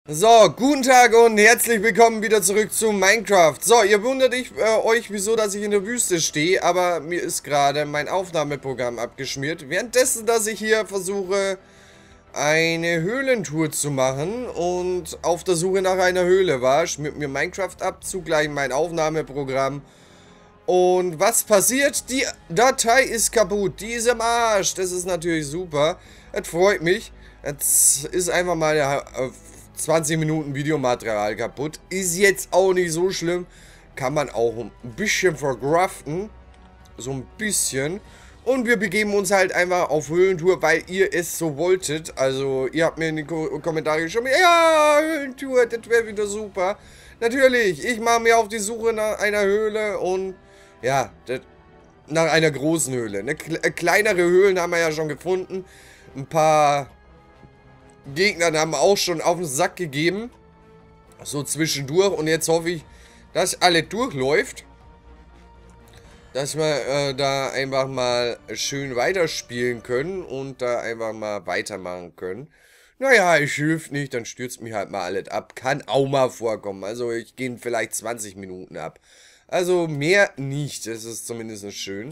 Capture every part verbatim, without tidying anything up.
So, guten Tag und herzlich willkommen wieder zurück zu Minecraft. So, ihr wundert ich, äh, euch, wieso, dass ich in der Wüste stehe, aber mir ist gerade mein Aufnahmeprogramm abgeschmiert. Währenddessen, dass ich hier versuche, eine Höhlentour zu machen und auf der Suche nach einer Höhle war, schmiert mir Minecraft ab, zugleich mein Aufnahmeprogramm. Und was passiert? Die Datei ist kaputt, die ist im Arsch. Das ist natürlich super, das freut mich. Jetzt ist einfach mal der zwanzig Minuten Videomaterial kaputt. Ist jetzt auch nicht so schlimm. Kann man auch ein bisschen verkraften. So ein bisschen. Und wir begeben uns halt einfach auf Höhlentour, weil ihr es so wolltet. Also, ihr habt mir in die Ko Kommentare geschrieben, ja, Höhlentour, das wäre wieder super. Natürlich, ich mache mir auf die Suche nach einer Höhle und, ja, das, nach einer großen Höhle. Eine kleinere Höhlen haben wir ja schon gefunden. Ein paar Gegner haben auch schon auf den Sack gegeben. So zwischendurch. Und jetzt hoffe ich, dass alles durchläuft. Dass wir äh, da einfach mal schön weiterspielen können. Und da einfach mal weitermachen können. Naja, es hilft nicht. Dann stürzt mich halt mal alles ab. Kann auch mal vorkommen. Also ich gehe vielleicht zwanzig Minuten ab. Also mehr nicht. Das ist zumindest schön.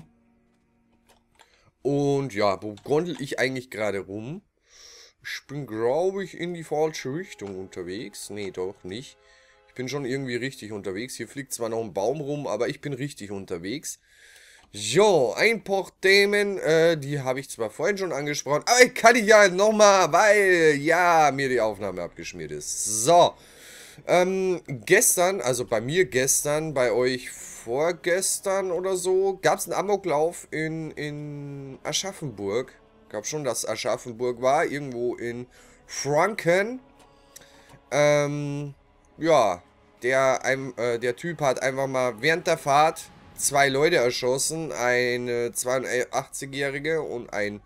Und ja, wo gondel ich eigentlich gerade rum? Ich bin, glaube ich, in die falsche Richtung unterwegs. Nee, doch nicht. Ich bin schon irgendwie richtig unterwegs. Hier fliegt zwar noch ein Baum rum, aber ich bin richtig unterwegs. Jo, ein paar Themen, äh, die habe ich zwar vorhin schon angesprochen, aber ich kann die ja nochmal, weil, ja, mir die Aufnahme abgeschmiert ist. So, ähm, gestern, also bei mir gestern, bei euch vorgestern oder so, gab es einen Amoklauf in, in Aschaffenburg. Gab schon, dass Aschaffenburg war, irgendwo in Franken. Ähm, ja, der, ein, äh, der Typ hat einfach mal während der Fahrt zwei Leute erschossen. Eine zweiundachtzigjährige und ein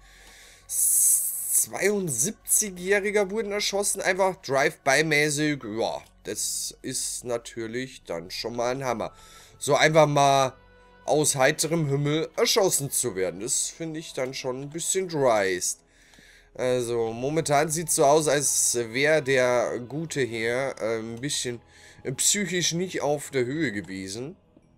zweiundsiebzigjähriger wurden erschossen. Einfach Drive-by-mäßig. Ja, das ist natürlich dann schon mal ein Hammer. So einfach mal aus heiterem Himmel erschossen zu werden. Das finde ich dann schon ein bisschen dreist. Also momentan sieht es so aus, als wäre der gute Herr äh, ein bisschen äh, psychisch nicht auf der Höhe gewesen.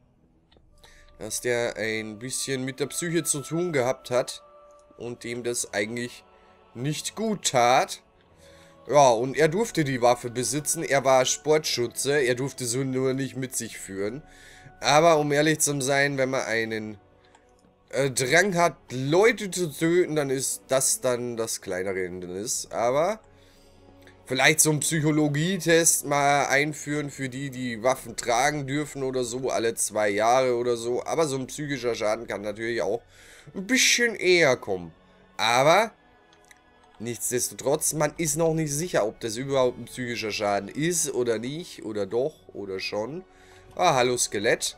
Dass der ein bisschen mit der Psyche zu tun gehabt hat und dem das eigentlich nicht gut tat. Ja, und er durfte die Waffe besitzen, er war Sportschütze, er durfte so nur nicht mit sich führen. Aber um ehrlich zu sein, wenn man einen äh, Drang hat, Leute zu töten, dann ist das dann das kleinere Hindernis. Aber vielleicht so einen Psychologietest mal einführen für die, die Waffen tragen dürfen oder so, alle zwei Jahre oder so. Aber so ein psychischer Schaden kann natürlich auch ein bisschen eher kommen. Aber nichtsdestotrotz, man ist noch nicht sicher, ob das überhaupt ein psychischer Schaden ist oder nicht, oder doch, oder schon. Ah, hallo Skelett.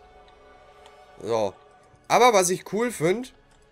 So. Aber was ich cool finde,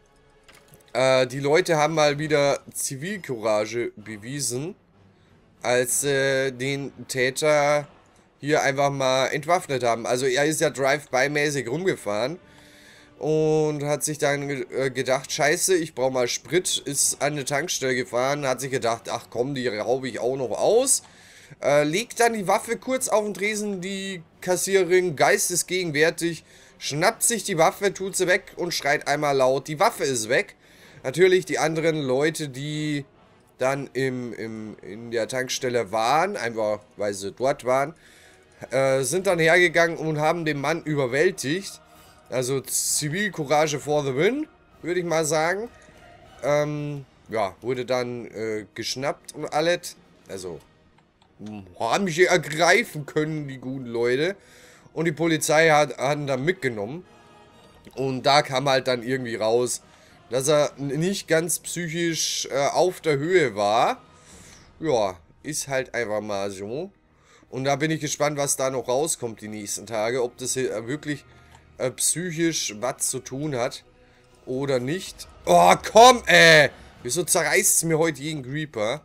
äh, die Leute haben mal wieder Zivilcourage bewiesen, als äh, den Täter hier einfach mal entwaffnet haben. Also er ist ja Drive-by-mäßig rumgefahren und hat sich dann ge äh, gedacht, scheiße, ich brauche mal Sprit, ist an eine Tankstelle gefahren, hat sich gedacht, ach komm, die raube ich auch noch aus. Äh, legt dann die Waffe kurz auf den Tresen, die Kassiererin geistesgegenwärtig, schnappt sich die Waffe, tut sie weg und schreit einmal laut, die Waffe ist weg. Natürlich die anderen Leute, die dann im, im, in der Tankstelle waren, einfach weil sie dort waren, äh, sind dann hergegangen und haben den Mann überwältigt. Also Zivilcourage for the win, würde ich mal sagen. Ähm, ja, wurde dann äh, geschnappt und alles. Also haben mich ergreifen können, die guten Leute. Und die Polizei hat, hat ihn dann mitgenommen. Und da kam halt dann irgendwie raus, dass er nicht ganz psychisch äh, auf der Höhe war. Ja, ist halt einfach mal so. Und da bin ich gespannt, was da noch rauskommt die nächsten Tage. Ob das hier wirklich äh, psychisch was zu tun hat oder nicht. Oh, komm, ey! Wieso zerreißt es mir heute jeden Creeper?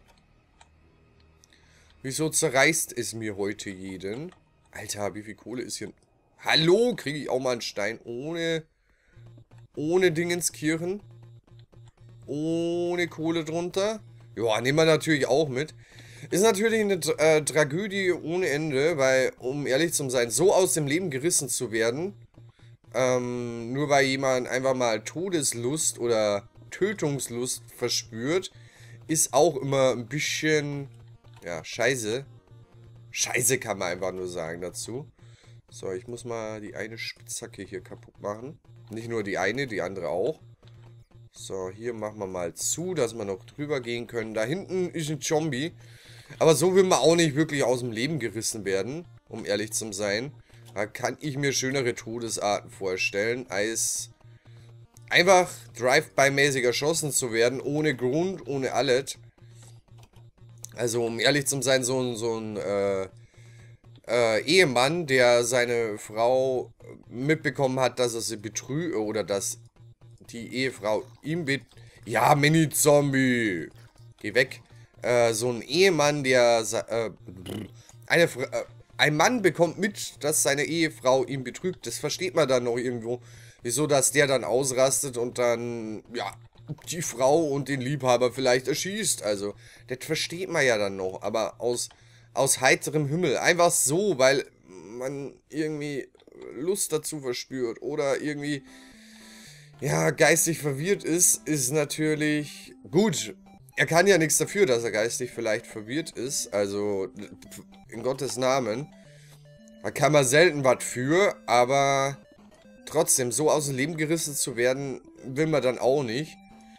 Wieso zerreißt es mir heute jeden? Alter, wie viel Kohle ist hier? Hallo, kriege ich auch mal einen Stein ohne... Ohne Dingenskirchen? Ohne Kohle drunter? Ja, nehmen wir natürlich auch mit. Ist natürlich eine äh, Tragödie ohne Ende, weil, um ehrlich zu sein, so aus dem Leben gerissen zu werden, ähm, nur weil jemand einfach mal Todeslust oder Tötungslust verspürt, ist auch immer ein bisschen, ja, scheiße. Scheiße kann man einfach nur sagen dazu. So, ich muss mal die eine Spitzhacke hier kaputt machen. Nicht nur die eine, die andere auch. So, hier machen wir mal zu, dass wir noch drüber gehen können. Da hinten ist ein Zombie. Aber so will man auch nicht wirklich aus dem Leben gerissen werden, um ehrlich zu sein. Da kann ich mir schönere Todesarten vorstellen, als einfach Drive-by-mäßig erschossen zu werden, ohne Grund, ohne alles. Also, um ehrlich zu sein, so ein, so ein äh, äh, Ehemann, der seine Frau mitbekommen hat, dass er sie betrügt, oder dass die Ehefrau ihm bet... Ja, Mini-Zombie! Geh weg. Äh, so ein Ehemann, der... Äh, eine, äh, ein Mann bekommt mit, dass seine Ehefrau ihn betrügt. Das versteht man dann noch irgendwo. Wieso, dass der dann ausrastet und dann, ja, die Frau und den Liebhaber vielleicht erschießt. Also, das versteht man ja dann noch. Aber aus, aus heiterem Himmel. Einfach so, weil man irgendwie Lust dazu verspürt. Oder irgendwie, ja, geistig verwirrt ist, ist natürlich gut. Er kann ja nichts dafür, dass er geistig vielleicht verwirrt ist. Also, in Gottes Namen. Da kann man selten was für, aber trotzdem, so aus dem Leben gerissen zu werden, will man dann auch nicht.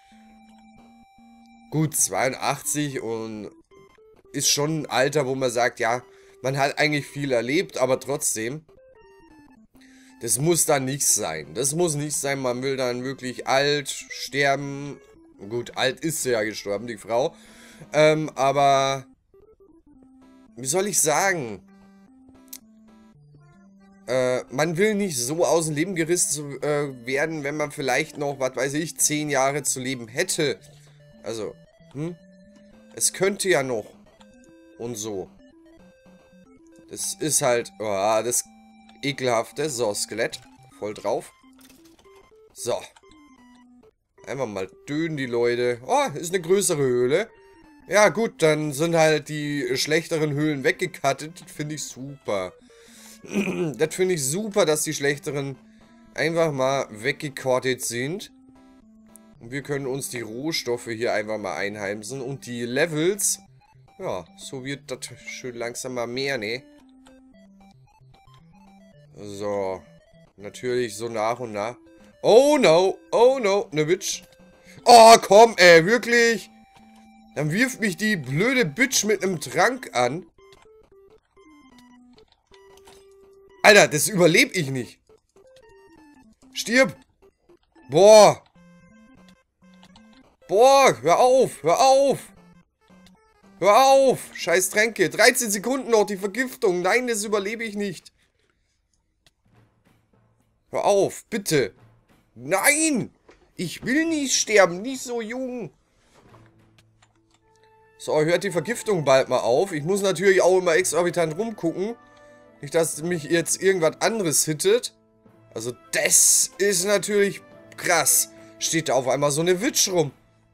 Gut, zweiundachtzig und ist schon ein Alter, wo man sagt, ja, man hat eigentlich viel erlebt, aber trotzdem, das muss dann nichts sein. Das muss nicht sein, man will dann wirklich alt sterben. Gut, alt ist sie ja gestorben, die Frau. Ähm, aber, wie soll ich sagen? Äh, man will nicht so aus dem Leben gerissen äh, werden, wenn man vielleicht noch, was weiß ich, zehn Jahre zu leben hätte. Also, hm? Es könnte ja noch. Und so. Das ist halt, oh, das ekelhafte. So, Skelett. Voll drauf. So. Einfach mal dönen die Leute. Oh, ist eine größere Höhle. Ja, gut, dann sind halt die schlechteren Höhlen weggekattet. Das finde ich super. Das finde ich super, dass die schlechteren einfach mal weggekottet sind. Und wir können uns die Rohstoffe hier einfach mal einheimsen. Und die Levels, ja, so wird das schön langsam mal mehr, ne? So, natürlich so nach und nach. Oh no, oh no, ne Bitch. Oh, komm, ey, wirklich? Dann wirft mich die blöde Bitch mit einem Trank an. Alter, das überlebe ich nicht. Stirb. Boah. Boah, hör auf, hör auf. Hör auf. Scheiß Tränke. dreizehn Sekunden noch, die Vergiftung. Nein, das überlebe ich nicht. Hör auf, bitte. Nein. Ich will nicht sterben, nicht so jung. So, hört die Vergiftung bald mal auf. Ich muss natürlich auch immer exorbitant rumgucken. Nicht, dass mich jetzt irgendwas anderes hittet. Also, das ist natürlich krass. Steht da auf einmal so eine Witch rum.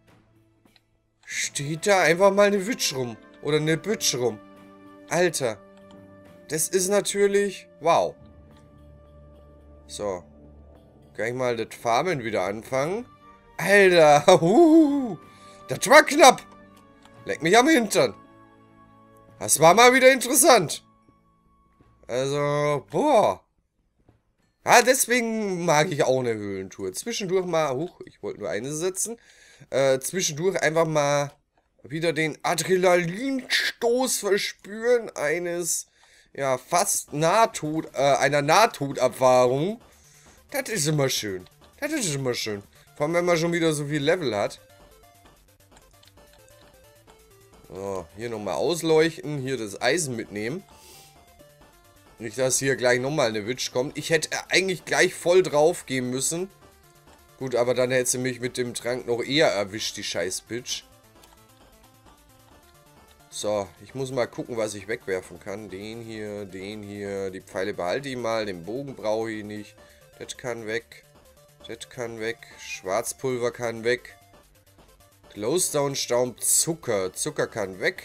Steht da einfach mal eine Witch rum. Oder eine Bitch rum. Alter. Das ist natürlich... Wow. So. Kann ich mal das Farmen wieder anfangen? Alter. Huhu. Das war knapp. Leck mich am Hintern. Das war mal wieder interessant. Also, boah. Ja, deswegen mag ich auch eine Höhlentour. Zwischendurch mal, huch, ich wollte nur eine setzen. Äh, zwischendurch einfach mal wieder den Adrenalinstoß verspüren eines, ja, fast Nahtod, äh, einer Nahtoderfahrung. Das ist immer schön. Das ist immer schön. Vor allem, wenn man schon wieder so viel Level hat. So, hier nochmal ausleuchten, hier das Eisen mitnehmen. Nicht, dass hier gleich nochmal eine Witch kommt. Ich hätte eigentlich gleich voll drauf gehen müssen. Gut, aber dann hätte sie mich mit dem Trank noch eher erwischt, die scheiß Bitch. So, ich muss mal gucken, was ich wegwerfen kann. Den hier, den hier. Die Pfeile behalte ich mal. Den Bogen brauche ich nicht. Das kann weg. Das kann weg. Schwarzpulver kann weg. Glowstone-Staub, Zucker. Zucker kann weg.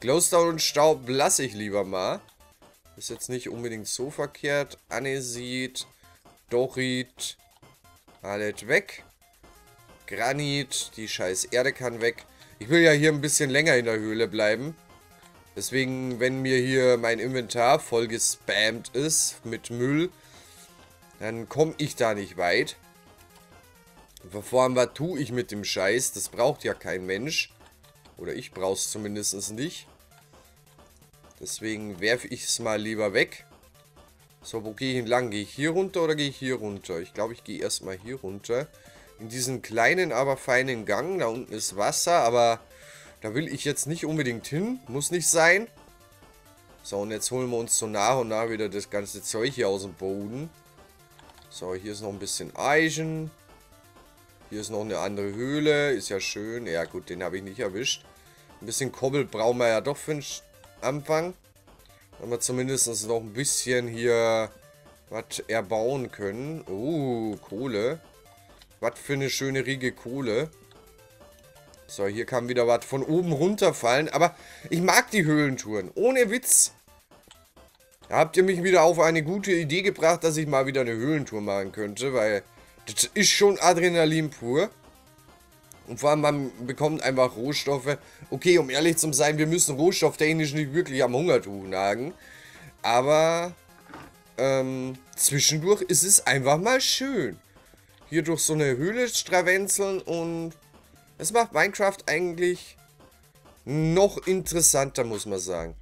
Glowstone und Staub lasse ich lieber mal. Ist jetzt nicht unbedingt so verkehrt. Andesit, Dorit, alles weg. Granit, die scheiß Erde kann weg. Ich will ja hier ein bisschen länger in der Höhle bleiben. Deswegen, wenn mir hier mein Inventar voll gespammt ist mit Müll, dann komme ich da nicht weit. Vor allem, was tue ich mit dem Scheiß? Das braucht ja kein Mensch. Oder ich brauche es zumindest nicht. Deswegen werfe ich es mal lieber weg. So, wo gehe ich entlang? Gehe ich hier runter oder gehe ich hier runter? Ich glaube, ich gehe erstmal hier runter. In diesen kleinen, aber feinen Gang. Da unten ist Wasser, aber da will ich jetzt nicht unbedingt hin. Muss nicht sein. So, und jetzt holen wir uns so nach und nach wieder das ganze Zeug hier aus dem Boden. So, hier ist noch ein bisschen Eisen. Hier ist noch eine andere Höhle. Ist ja schön. Ja gut, den habe ich nicht erwischt. Ein bisschen Kobbel brauchen wir ja doch für den Anfang. Damit wir zumindest noch ein bisschen hier was erbauen können. Oh, Kohle. Was für eine schöne Riege Kohle. So, hier kann wieder was von oben runterfallen. Aber ich mag die Höhlentouren. Ohne Witz. Da habt ihr mich wieder auf eine gute Idee gebracht, dass ich mal wieder eine Höhlentour machen könnte. Weil das ist schon Adrenalin pur. Und vor allem, man bekommt einfach Rohstoffe. Okay, um ehrlich zu sein, wir müssen rohstofftechnisch nicht wirklich am Hungertuch nagen. Aber ähm, zwischendurch ist es einfach mal schön. Hier durch so eine Höhle strawenzeln und es macht Minecraft eigentlich noch interessanter, muss man sagen.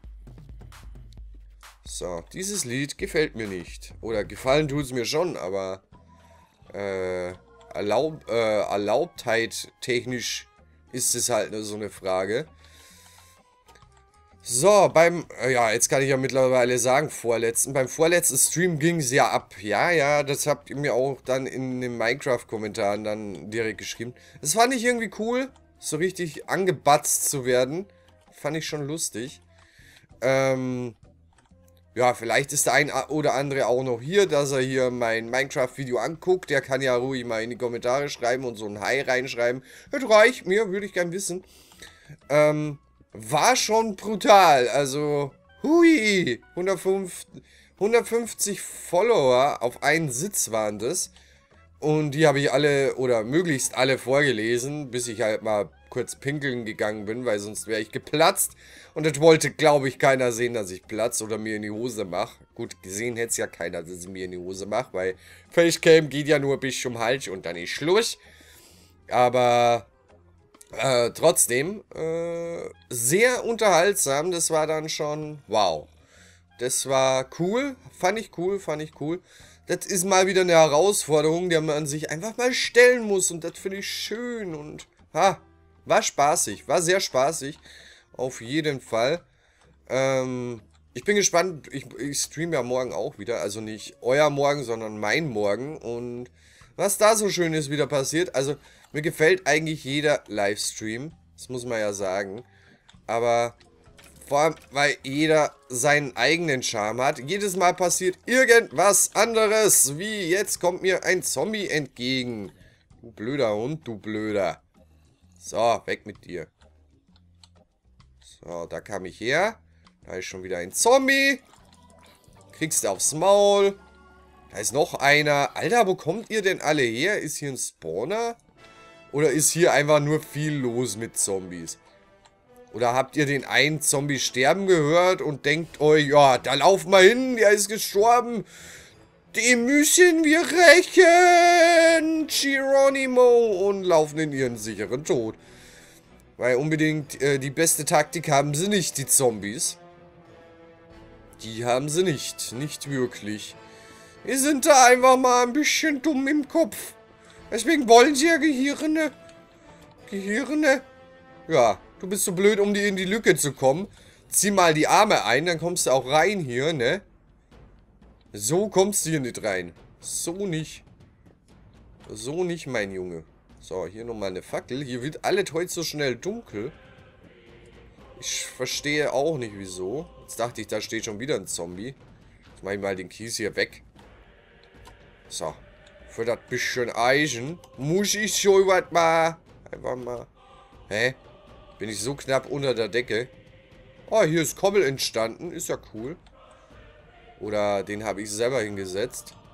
So, dieses Lied gefällt mir nicht. Oder gefallen tut es mir schon, aber äh, erlaub, äh, Erlaubtheit technisch ist es halt so eine Frage. So, beim, äh, ja, jetzt kann ich ja mittlerweile sagen, vorletzten, beim vorletzten Stream ging es ja ab. Ja, ja, das habt ihr mir auch dann in den Minecraft-Kommentaren dann direkt geschrieben. Das fand ich irgendwie cool, so richtig angebatzt zu werden. Fand ich schon lustig. Ähm, ja, vielleicht ist der ein oder andere auch noch hier, dass er hier mein Minecraft-Video anguckt. Der kann ja ruhig mal in die Kommentare schreiben und so ein Hi reinschreiben. Das reicht mir, würde ich gern wissen. Ähm... War schon brutal, also, hui, hundertfünfzig Follower auf einen Sitz waren das. Und die habe ich alle, oder möglichst alle vorgelesen, bis ich halt mal kurz pinkeln gegangen bin, weil sonst wäre ich geplatzt. Und das wollte, glaube ich, keiner sehen, dass ich platz oder mir in die Hose mache. Gut, gesehen hätte es ja keiner, dass ich mir in die Hose mache, weil Facecam geht ja nur bis zum Hals und dann ist Schluss. Aber... Äh, trotzdem, äh, sehr unterhaltsam. Das war dann schon, wow. Das war cool, fand ich cool, fand ich cool. Das ist mal wieder eine Herausforderung, der man sich einfach mal stellen muss. Und das finde ich schön und, ha, war spaßig, war sehr spaßig. Auf jeden Fall. Ähm, ich bin gespannt, ich, ich streame ja morgen auch wieder. Also nicht euer Morgen, sondern mein Morgen. Und was da so Schönes wieder passiert, also... Mir gefällt eigentlich jeder Livestream, das muss man ja sagen, aber vor allem, weil jeder seinen eigenen Charme hat. Jedes Mal passiert irgendwas anderes, wie jetzt kommt mir ein Zombie entgegen. Du blöder Hund, du blöder. So, weg mit dir. So, da kam ich her. Da ist schon wieder ein Zombie. Kriegst du aufs Maul. Da ist noch einer. Alter, wo kommt ihr denn alle her? Ist hier ein Spawner? Oder ist hier einfach nur viel los mit Zombies? Oder habt ihr den einen Zombie sterben gehört und denkt euch, ja, da laufen wir hin, der ist gestorben. Den müssen wir rächen, Geronimo, und laufen in ihren sicheren Tod. Weil unbedingt äh, die beste Taktik haben sie nicht, die Zombies. Die haben sie nicht, nicht wirklich. Wir sind da einfach mal ein bisschen dumm im Kopf. Deswegen wollen sie ja Gehirne. Gehirne. Ja, du bist so blöd, um die in die Lücke zu kommen. Zieh mal die Arme ein, dann kommst du auch rein hier, ne? So kommst du hier nicht rein. So nicht. So nicht, mein Junge. So, hier nochmal eine Fackel. Hier wird alles heute so schnell dunkel. Ich verstehe auch nicht, wieso. Jetzt dachte ich, da steht schon wieder ein Zombie. Jetzt mach ich mal den Kies hier weg. So. Für das bisschen Eisen muss ich schon was mal. Einfach mal. Hä? Bin ich so knapp unter der Decke? Oh, hier ist Kobbel entstanden. Ist ja cool. Oder den habe ich selber hingesetzt.